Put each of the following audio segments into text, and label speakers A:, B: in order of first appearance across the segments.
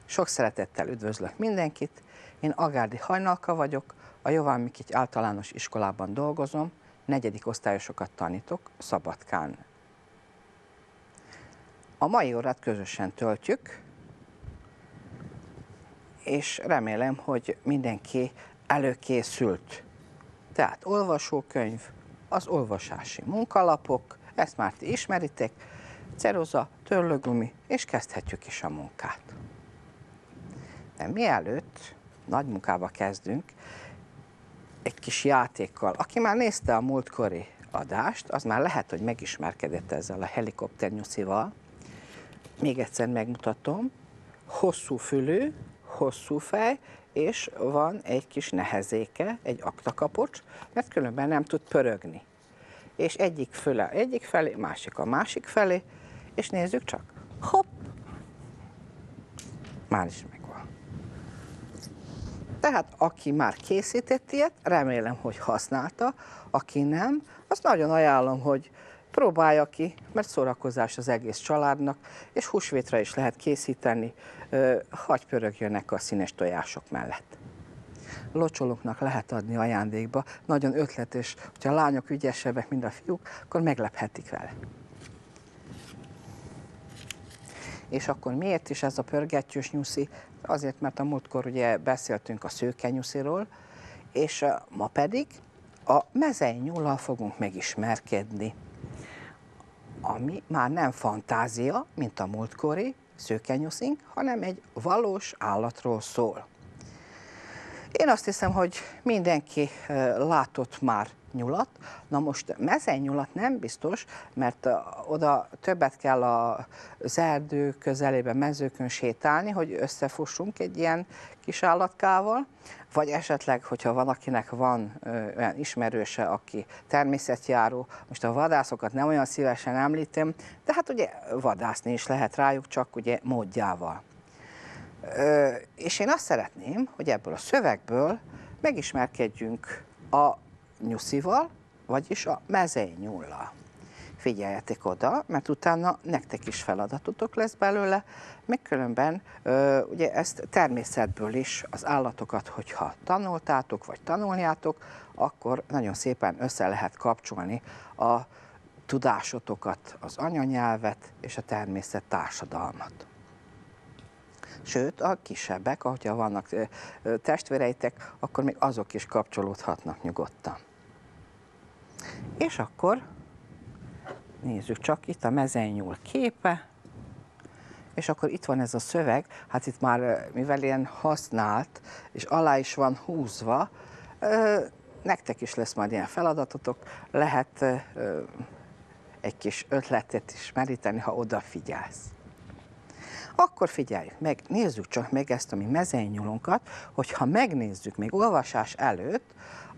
A: Sok szeretettel üdvözlök mindenkit, én Agárdi Hajnalka vagyok, a Jován Mikics általános iskolában dolgozom, 4. osztályosokat tanítok Szabadkán. A mai órát közösen töltjük, és remélem, hogy mindenki előkészült. Tehát olvasókönyv, az olvasási munkalapok, ezt már ti ismeritek, ceruza, törlőgumi, és kezdhetjük is a munkát. De mielőtt nagy munkába kezdünk, egy kis játékkal. Aki már nézte a múltkori adást, az már lehet, hogy megismerkedett ezzel a helikopternyuszival. Még egyszer megmutatom. Hosszú fülű, hosszú fej, és van egy kis nehezéke, egy aktakapocs, mert különben nem tud pörögni. És egyik füle egyik felé, másik a másik felé, és nézzük csak. Hopp! Már is megvan. Tehát aki már készített ilyet, remélem, hogy használta, aki nem, azt nagyon ajánlom, hogy próbálja ki, mert szórakozás az egész családnak, és húsvétra is lehet készíteni, hagy pörögjönnek a színes tojások mellett. Locsolóknak lehet adni ajándékba, nagyon ötletes, hogyha a lányok ügyesebbek, mint a fiúk, akkor meglephetik vele. És akkor miért is ez a pörgettyűs nyuszi? Azért, mert a múltkor ugye beszéltünk a szőkenyusziról, és ma pedig a mezeinyúllal fogunk megismerkedni, ami már nem fantázia, mint a múltkori szőkenyuszink, hanem egy valós állatról szól. Én azt hiszem, hogy mindenki látott már nyulat. Na most mezeinyulat nem biztos, mert oda többet kell az erdő közelében, mezőkön sétálni, hogy összefussunk egy ilyen kis állatkával, vagy esetleg, hogyha valakinek van olyan ismerőse, aki természetjáró, most a vadászokat nem olyan szívesen említem, de hát ugye vadászni is lehet rájuk, csak ugye módjával. És én azt szeretném, hogy ebből a szövegből megismerkedjünk a nyuszival, vagyis a mezeinyúllal. Figyeljetek oda, mert utána nektek is feladatotok lesz belőle, meg különben ugye ezt természetből is az állatokat, hogyha tanultátok, vagy tanuljátok, akkor nagyon szépen össze lehet kapcsolni a tudásotokat, az anyanyelvet és a természet társadalmat. Sőt, a kisebbek, hogyha vannak testvéreitek, akkor még azok is kapcsolódhatnak nyugodtan. És akkor nézzük csak, itt a mezeinyúl képe, és akkor itt van ez a szöveg, hát itt már, mivel ilyen használt, és alá is van húzva, nektek is lesz majd ilyen feladatotok, lehet egy kis ötletet is meríteni, ha odafigyelsz. Akkor figyeljük meg, nézzük csak meg ezt a mi mezeinyúlunkat, hogyha megnézzük még olvasás előtt,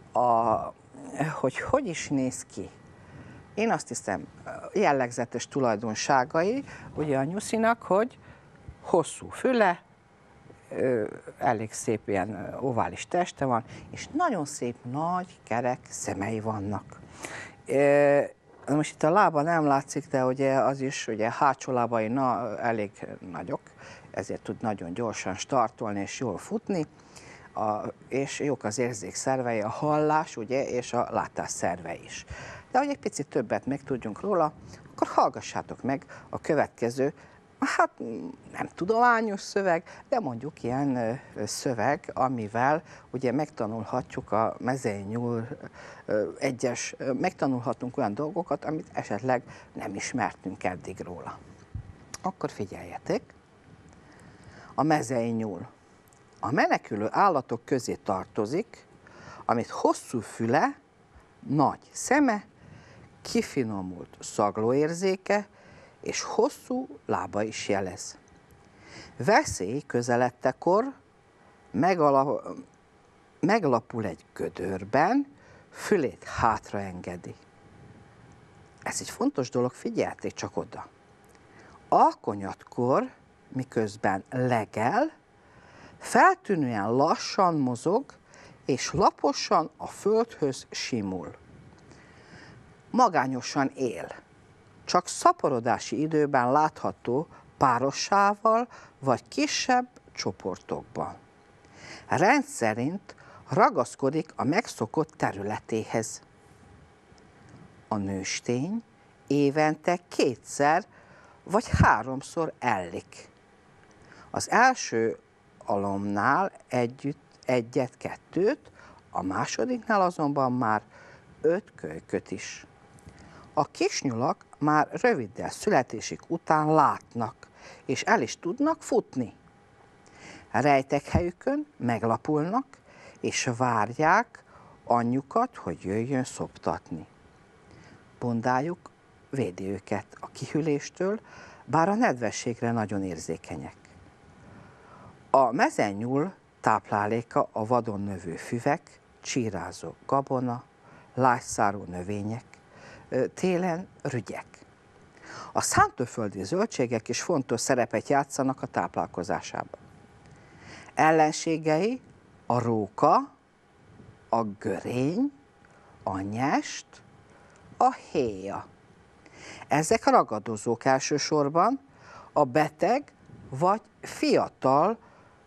A: hogy is néz ki. Én azt hiszem, jellegzetes tulajdonságai ugye a nyuszinak, hogy hosszú füle, elég szép ilyen ovális teste van, és nagyon szép nagy kerek szemei vannak. Most itt a lába nem látszik, de ugye az is, ugye hátsó lábai elég nagyok, ezért tud nagyon gyorsan startolni és jól futni, és jók az érzékszervei, a hallás ugye, és a látás szerve is. De hogy egy picit többet megtudjunk róla, akkor hallgassátok meg a következő, hát nem tudományos szöveg, de mondjuk ilyen szöveg, amivel ugye megtanulhatjuk a mezeinyúl megtanulhatunk olyan dolgokat, amit esetleg nem ismertünk eddig róla. Akkor figyeljetek, a mezeinyúl a menekülő állatok közé tartozik, amit hosszú füle, nagy szeme, kifinomult szaglóérzéke és hosszú lába is jelez. Veszély közeledtekor meglapul egy gödörben, fülét hátra engedi. Ez egy fontos dolog, figyelték csak oda. Alkonyatkor, miközben legel, feltűnően lassan mozog, és laposan a földhöz simul. Magányosan él. Csak szaporodási időben látható párossával vagy kisebb csoportokban. Rendszerint ragaszkodik a megszokott területéhez. A nőstény évente 2-szer vagy 3-szor ellik. Az első alomnál egyet-kettőt, a másodiknál azonban már 5 kölyköt is. A kisnyulak már röviddel születésük után látnak, és el is tudnak futni. Rejtekhelyükön meglapulnak, és várják anyjukat, hogy jöjjön szoptatni. Bundájuk védi őket a kihűléstől, bár a nedvességre nagyon érzékenyek. A mezennyúl tápláléka a vadon növő füvek, csírázó gabona, lágyszárú növények, télen rügyek. A szántóföldi zöldségek is fontos szerepet játszanak a táplálkozásában. Ellenségei a róka, a görény, a nyest, a héja. Ezek ragadozók elsősorban, a beteg vagy fiatal,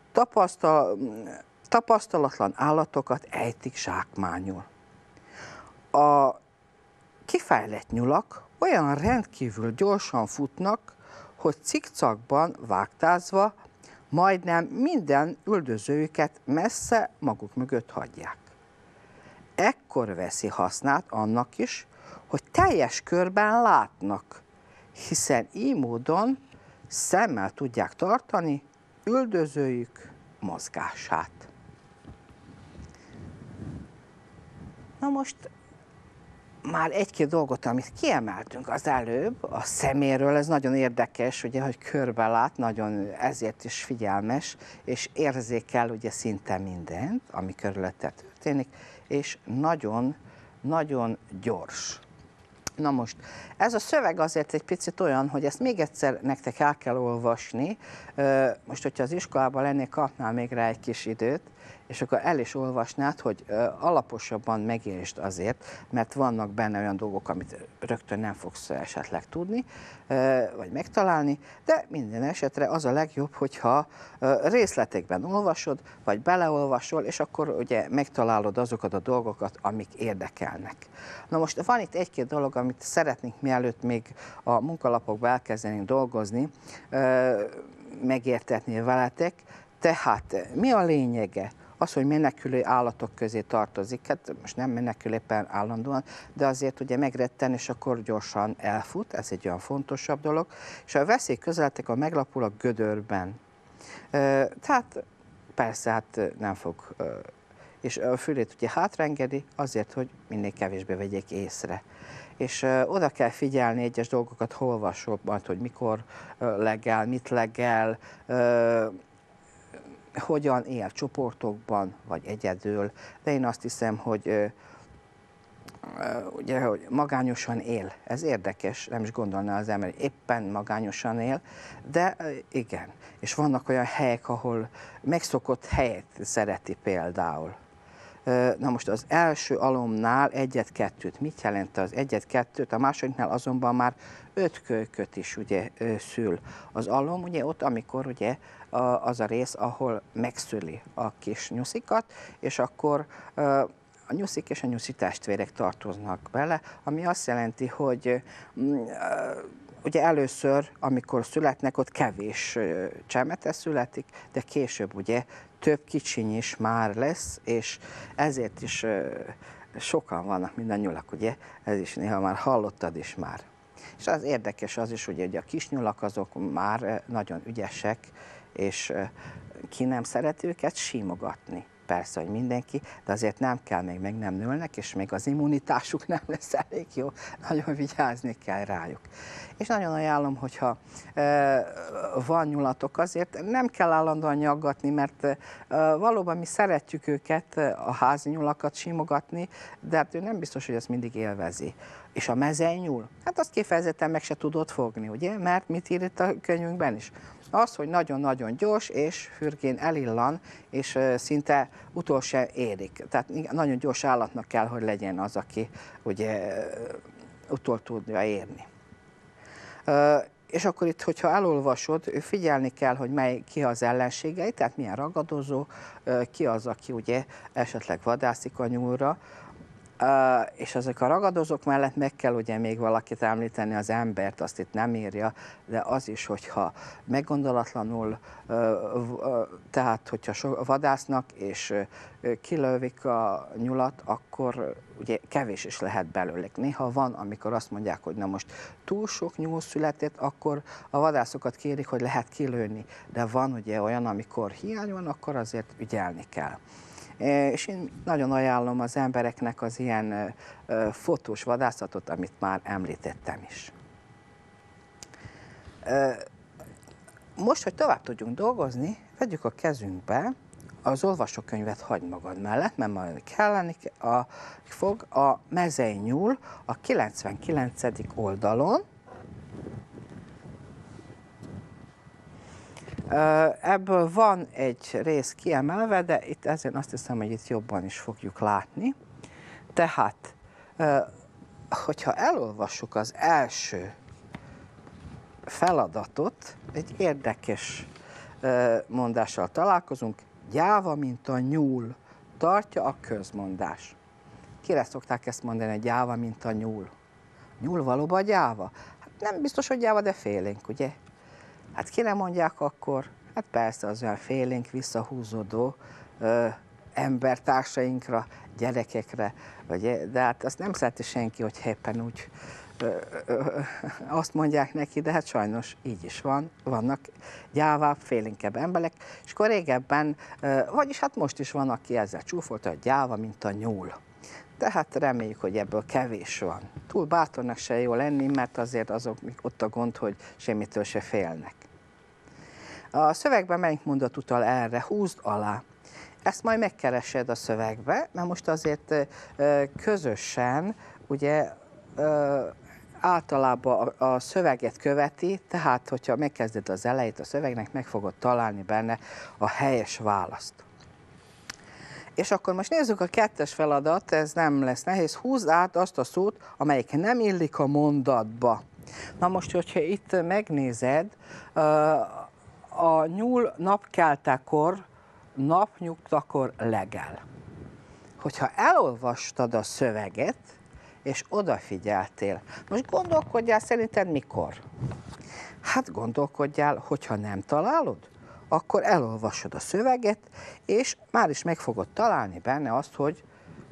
A: tapasztalatlan állatokat ejtik zsákmányul. A kifejlett nyulak olyan rendkívül gyorsan futnak, hogy cikcakban vágtázva majdnem minden üldözőjüket messze maguk mögött hagyják. Ekkor veszi hasznát annak is, hogy teljes körben látnak, hiszen így módon szemmel tudják tartani üldözőjük mozgását. Na most már egy-két dolgot, amit kiemeltünk az előbb, a szeméről, ez nagyon érdekes, ugye, hogy körbe lát, nagyon ezért is figyelmes, és érzékel ugye szinte mindent, ami körülötte történik, és nagyon gyors. Na most, ez a szöveg azért egy picit olyan, hogy ezt még egyszer nektek el kell olvasni. Most, hogyha az iskolában lennél, kapnál még rá egy kis időt, és akkor el is olvasnád, hogy alaposabban megértsd azért, mert vannak benne olyan dolgok, amit rögtön nem fogsz esetleg tudni, vagy megtalálni, de minden esetre az a legjobb, hogyha részletekben olvasod, vagy beleolvasol, és akkor ugye megtalálod azokat a dolgokat, amik érdekelnek. Na most van itt egy-két dolog, amit szeretnénk mielőtt még a munkalapokba elkezdenénk dolgozni, megértetni veletek. Tehát mi a lényege? Az, hogy menekülő állatok közé tartozik, hát most nem menekül éppen állandóan, de azért ugye megretten, és akkor gyorsan elfut, ez egy olyan fontosabb dolog, és a veszély közeletek a meglapul a gödörben. Tehát persze, hát nem fog, és a fülét ugye hátrengedi azért, hogy minél kevésbé vegyék észre. És oda kell figyelni egyes dolgokat, hol olvasol majd, hogy mikor legel, mit legel, hogyan él, csoportokban, vagy egyedül, de én azt hiszem, hogy ugye, hogy magányosan él. Ez érdekes, nem is gondolná az ember, hogy éppen magányosan él, de igen. És vannak olyan helyek, ahol megszokott helyet szereti például. Na most az első alomnál egyet-kettőt. Mit jelent az egyet-kettőt? A másodiknál azonban már 5 kölyköt is ugye szül. Az alom ugye ott, amikor ugye az a rész, ahol megszüli a kis nyuszikat, és akkor a nyuszik és a nyuszi testvérek tartoznak bele, ami azt jelenti, hogy ugye először, amikor születnek, ott kevés csemete születik, de később ugye több kicsiny is már lesz, és ezért is sokan vannak, mint a nyulak, ugye? Ez is néha már hallottad is már. És az érdekes az is, ugye, hogy a kisnyulak azok már nagyon ügyesek, és ki nem szeret őket simogatni. Persze, hogy mindenki, de azért nem kell, még meg nem nőlnek, és még az immunitásuk nem lesz elég jó, nagyon vigyázni kell rájuk. És nagyon ajánlom, hogyha van nyulatok, azért nem kell állandóan nyaggatni, mert valóban mi szeretjük őket, a házi nyulakat simogatni, de hát ő nem biztos, hogy ezt mindig élvezi. És a mezennyúl, hát azt kifejezetten meg se tudod fogni, ugye? Mert mit ír itt a könyvünkben is? Az, hogy nagyon-nagyon gyors, és fürgén elillan, és szinte utol se érik. Tehát nagyon gyors állatnak kell, hogy legyen az, aki ugye utol tudja érni. És akkor itt, hogyha elolvasod, figyelni kell, hogy ki az ellenségei, tehát milyen ragadozó, ki az, aki ugye esetleg vadászik a nyúlra, és ezek a ragadozók mellett meg kell ugye még valakit említeni, az embert, azt itt nem írja, de az is, hogyha meggondolatlanul, tehát hogyha vadásznak és kilövik a nyulat, akkor ugye kevés is lehet belőlük. Néha van, amikor azt mondják, hogy na most túl sok nyúl született, akkor a vadászokat kérik, hogy lehet kilőni, de van ugye olyan, amikor hiány van, akkor azért ügyelni kell. És én nagyon ajánlom az embereknek az ilyen fotós vadászatot, amit már említettem is. Most, hogy tovább tudjunk dolgozni, vegyük a kezünkbe az olvasókönyvet, hagyd magad mellett, mert majd kelleni fog a mezei nyúl a 99. oldalon. Ebből van egy rész kiemelve, de itt ezért azt hiszem, hogy itt jobban is fogjuk látni. Tehát, hogyha elolvassuk az első feladatot, egy érdekes mondással találkozunk. Gyáva, mint a nyúl, tartja a közmondás. Kire szokták ezt mondani, hogy gyáva, mint a nyúl? Nyúl valóban gyáva? Hát nem biztos, hogy gyáva, de félénk, ugye? Hát kire mondják akkor? Hát persze az olyan félénk, visszahúzódó embertársainkra, gyerekekre, de hát azt nem szereti senki, hogy éppen úgy azt mondják neki, de hát sajnos így is van, vannak gyávább, félénkebb emberek, és akkor régebben, vagyis hát most is van, aki ezzel csúfolta, hogy gyáva, mint a nyúl. Tehát reméljük, hogy ebből kevés van. Túl bátornak se jó lenni, mert azért azok ott a gond, hogy semmitől se félnek. A szövegben melyik mondat utal erre? Húzd alá. Ezt majd megkeresed a szövegbe, mert most azért közösen, ugye általában a szöveget követi, tehát hogyha megkezded az elejét a szövegnek, meg fogod találni benne a helyes választ. És akkor most nézzük a kettes feladat, ez nem lesz nehéz. Húzd át azt a szót, amelyik nem illik a mondatba. Na most, hogyha itt megnézed, a nyúl napkeltekor, napnyugtakor legel. Hogyha elolvastad a szöveget, és odafigyeltél, most gondolkodjál, szerinted mikor? Hát gondolkodjál, hogyha nem találod, akkor elolvasod a szöveget, és már is meg fogod találni benne azt, hogy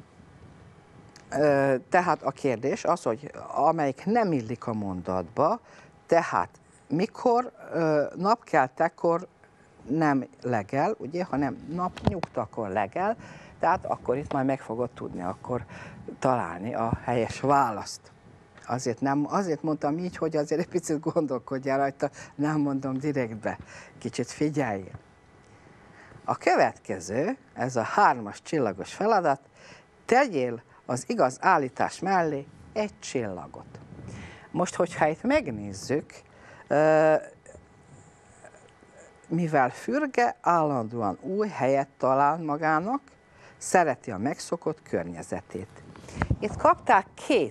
A: tehát a kérdés az, hogy amelyik nem illik a mondatba, tehát mikor, napkeltekor nem legel, ugye, hanem napnyugtakor legel, tehát akkor itt majd meg fogod tudni akkor találni a helyes választ. Azért mondtam így, hogy azért egy picit gondolkodjál rajta, nem mondom direktbe, kicsit figyeljél. A következő, ez a 3-as csillagos feladat, tegyél az igaz állítás mellé egy csillagot. Most, hogyha itt megnézzük, mivel fürge állandóan új helyet talál magának, szereti a megszokott környezetét. Itt kapták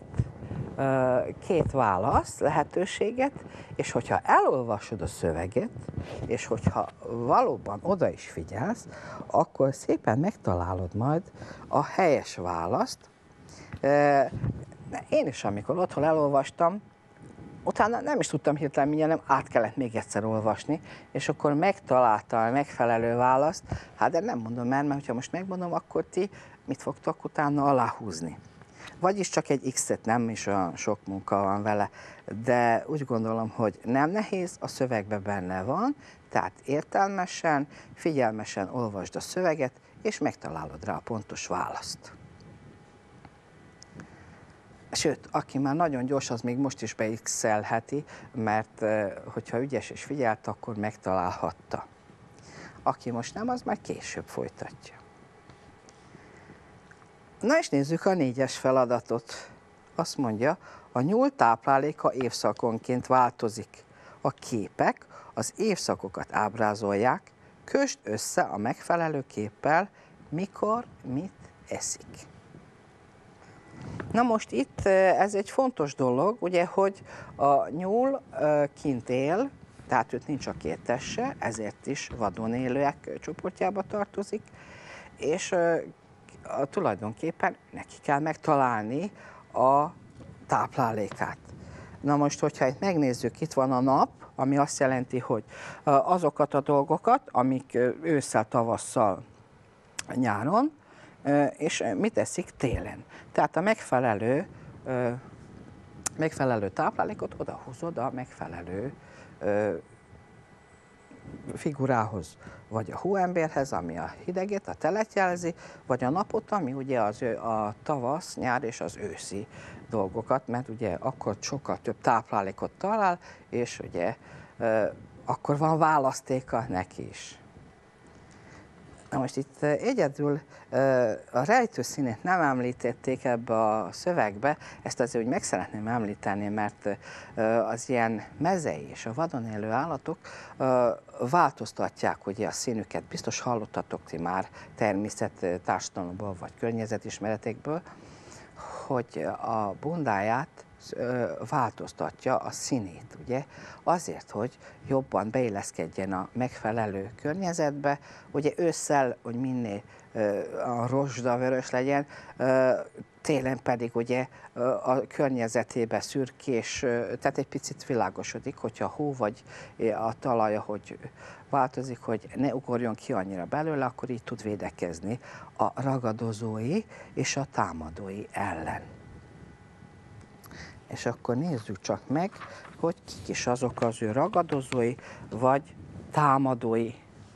A: két válasz lehetőséget, és hogyha elolvasod a szöveget, és hogyha valóban oda is figyelsz, akkor szépen megtalálod majd a helyes választ. Én is, amikor otthon elolvastam, utána nem is tudtam hirtelen mindjárt, nem át kellett még egyszer olvasni, és akkor megtaláltam a megfelelő választ. Hát de nem mondom el, mert ha most megmondom, akkor ti mit fogtok utána aláhúzni. Vagyis csak egy X-et, nem is olyan sok munka van vele, de úgy gondolom, hogy nem nehéz, a szövegben benne van, tehát értelmesen, figyelmesen olvasd a szöveget, és megtalálod rá a pontos választ. Sőt, aki már nagyon gyors, az még most is beixelheti, mert hogyha ügyes és figyelt, akkor megtalálhatta. Aki most nem, az már később folytatja. Na és nézzük a 4-es feladatot. Azt mondja, a nyúl tápláléka évszakonként változik. A képek az évszakokat ábrázolják, kösd össze a megfelelő képpel, mikor, mit eszik. Na most itt ez egy fontos dolog, ugye, hogy a nyúl kint él, tehát őt nincs a két teste, ezért is vadon élőek csoportjába tartozik, és tulajdonképpen neki kell megtalálni a táplálékát. Na most, hogyha itt megnézzük, itt van a nap, ami azt jelenti, hogy azokat a dolgokat, amik ősszel, tavasszal, nyáron, és mit eszik télen. Tehát a megfelelő táplálékot odahozod a megfelelő figurához, vagy a hóembérhez, ami a hideget, a telet jelzi, vagy a napot, ami ugye a tavasz, nyár és az őszi dolgokat, mert ugye akkor sokkal több táplálékot talál, és ugye akkor van választéka neki is. Na most itt egyedül a rejtőszínét nem említették ebbe a szövegbe, ezt azért úgy meg szeretném említeni, mert az ilyen mezei és a vadon élő állatok változtatják ugye a színüket. Biztos hallottatok ti már természettársadalomból vagy környezetismeretekből, hogy a bundáját változtatja a színét, ugye? Azért, hogy jobban beilleszkedjen a megfelelő környezetbe, ugye ősszel, hogy minél a rozsdavörös legyen, télen pedig ugye a környezetébe szürkés, tehát egy picit világosodik, hogyha a hó vagy a talaja, hogy változik, hogy ne ugorjon ki annyira belőle, akkor így tud védekezni a ragadozói és a támadói ellen. És akkor nézzük csak meg, hogy kik is azok az ő ragadozói, vagy támadói.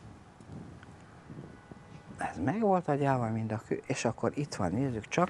A: Ez meg volt agyával mind a kő, és akkor itt van, nézzük csak.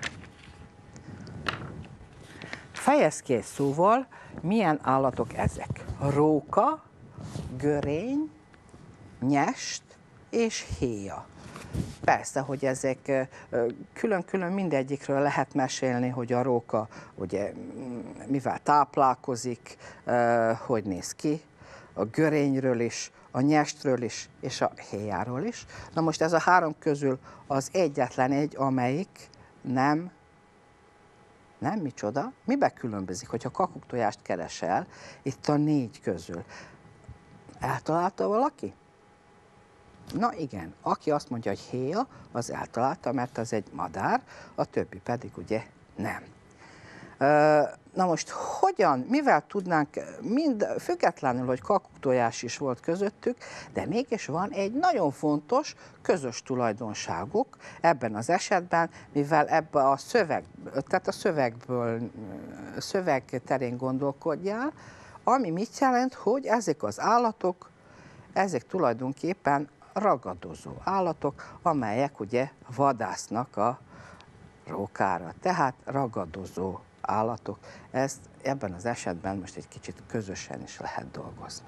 A: Fejezkész szóval milyen állatok ezek? Róka, görény, nyest és héja. Persze, hogy ezek külön-külön mindegyikről lehet mesélni, hogy a róka ugye mivel táplálkozik, hogy néz ki, a görényről is, a nyestről is, és a héjáról is. Na most ez a három közül az egyetlen egy, amelyik nem micsoda, mibe különbözik, hogyha kakuktojást keresel, itt a négy közül. Eltalálta valaki? Na igen, aki azt mondja, hogy héja, az eltalálta, mert az egy madár, a többi pedig ugye nem. Na most hogyan, mivel tudnánk, függetlenül, hogy kakuktojás is volt közöttük, de mégis van egy nagyon fontos közös tulajdonságuk ebben az esetben, mivel ebben a szöveg terén gondolkodjál, ami mit jelent, hogy ezek az állatok, ezek tulajdonképpen ragadozó állatok, amelyek ugye vadásznak a rókára, tehát ragadozó állatok. Ezt ebben az esetben most egy kicsit közösen is lehet dolgozni.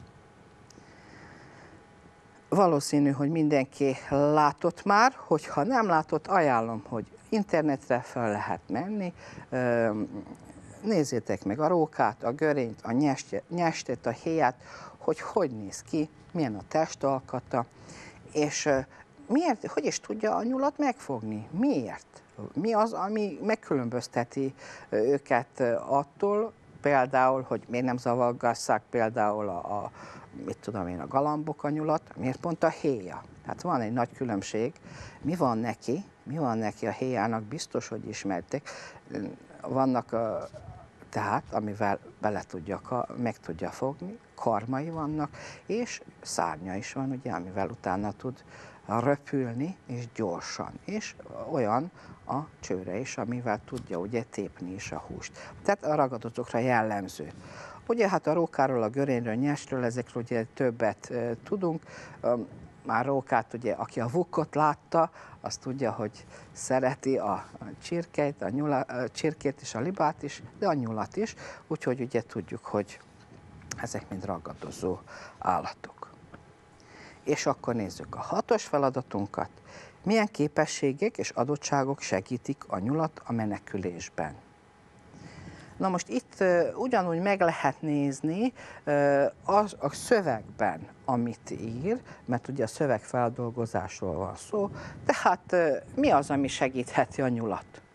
A: Valószínű, hogy mindenki látott már, hogyha nem látott, ajánlom, hogy internetre fel lehet menni, nézzétek meg a rókát, a görényt, a nyestet, a héját, hogy néz ki, milyen a testalkata, és miért, hogy is tudja a nyulat megfogni, miért? Mi az, ami megkülönbözteti őket attól, például, hogy miért nem zavargasszák például mit tudom én, a galambok a nyulat, miért pont a héja? Tehát van egy nagy különbség. Mi van neki a héjának, biztos, hogy ismerték. Vannak tehát, amivel meg tudja fogni, karmai vannak, és szárnya is van, ugye, amivel utána tud röpülni, és gyorsan. És olyan a csőre is, amivel tudja ugye tépni is a húst. Tehát a ragadozókra jellemző. Ugye hát a rókáról, a görényről, nyestről, ezekről ugye többet tudunk. Már rókát, ugye, aki a vukkot látta, az tudja, hogy szereti a csirkét, a csirkét és a libát is, de a nyulat is, úgyhogy ugye tudjuk, hogy ezek mind ragadozó állatok. És akkor nézzük a 6-os feladatunkat. Milyen képességek és adottságok segítik a nyulat a menekülésben? Na most itt ugyanúgy meg lehet nézni a szövegben, amit ír, mert ugye a szövegfeldolgozásról van szó, tehát mi az, ami segítheti a nyulat?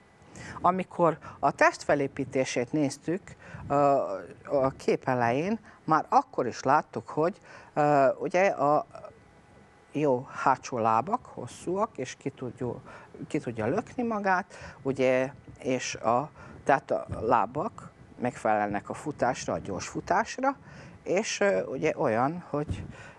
A: Amikor a testfelépítését néztük a kép elején, már akkor is láttuk, hogy ugye a jó hátsó lábak hosszúak, és ki tudja lökni magát, ugye, és tehát a lábak megfelelnek a futásra, a gyors futásra, és ugye olyan, hogy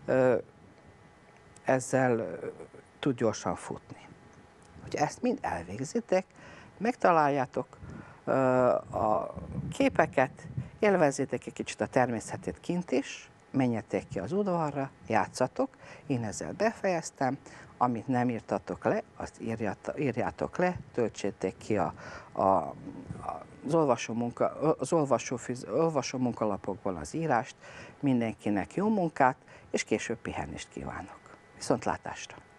A: ezzel tud gyorsan futni. Hogy ezt mind elvégzitek, megtaláljátok a képeket, élvezzétek egy kicsit a természetet kint is, menjetek ki az udvarra, játszatok. Én ezzel befejeztem. Amit nem írtatok le, azt írjátok le, töltsétek ki az olvasó munkalapokból az írást. Mindenkinek jó munkát, és később pihenést kívánok. Viszontlátásra!